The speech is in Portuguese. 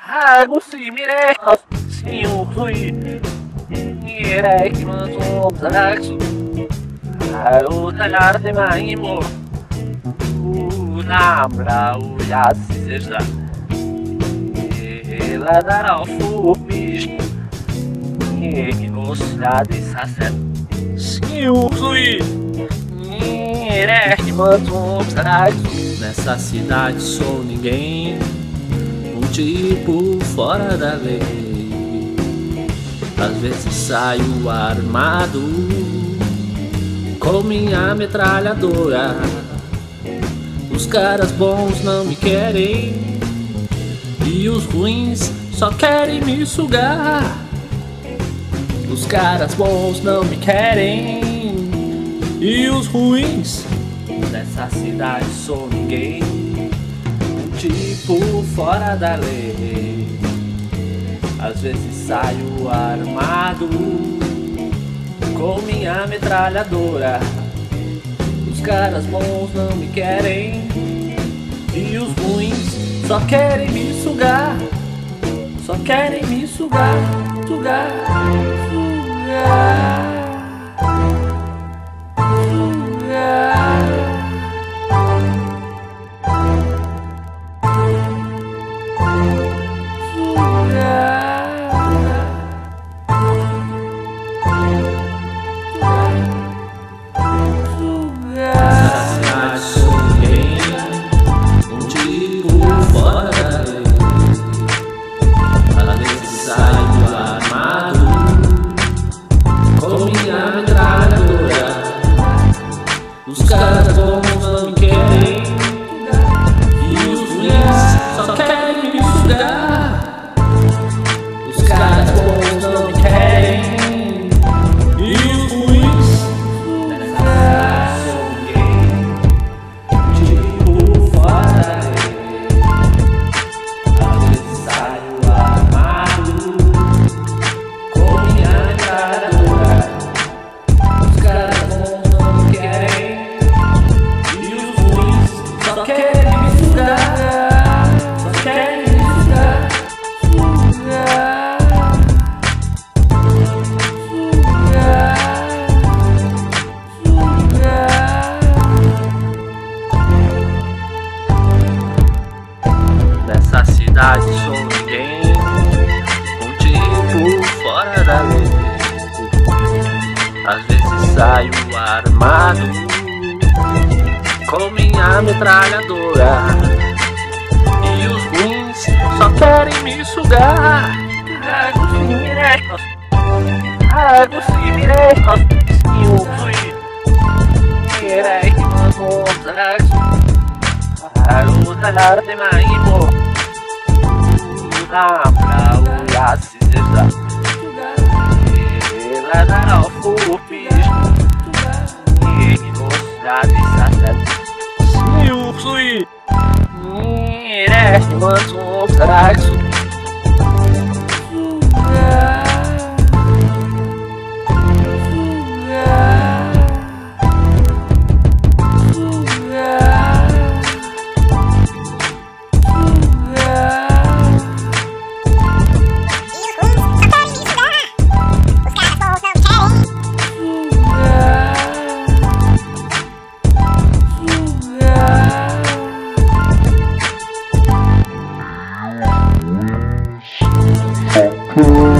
Gusti mirek, sinuhui mirek mantum zalaksu. Talar de maimo, namra uyasizda. Ela dará o fumismo, que nos dá de sacer. Sinuhui mirek mantum zalaksu. Nessa cidade sou ninguém, um tipo fora da lei. Às vezes saio armado com minha metralhadora. Os caras bons não me querem e os ruins só querem me sugar. Os caras bons não me querem e os ruins. Nessa cidade sou ninguém, um tipo fora da lei. Às vezes saio armado com minha metralhadora. Os caras bons não me querem e os ruins só querem me sugar. Só querem me sugar, sugar, sugar. Os caras bons não me querem e os ruins só querem me sugar. Os caras bons não me querem e os ruins. Nessa cidade sou ninguém, tipo fora da lei. Às vezes saio armado com minha metralhadora. Os caras bons não me querem, só querem me sugar, só querem me sugar, sugar, sugar, sugar. Nessa cidade sou ninguém, um tipo fora da lei. Às vezes saio armado com minha metralhadora e os ruins só querem me sugar. Gusti mirek, sinuhui mirek mantum zalaksu. Talar de maimo, namra uyasizda. Ela dará o fumismo, que nos dá de sacer. Sinuhui mirek mantum zalaksu. Cool.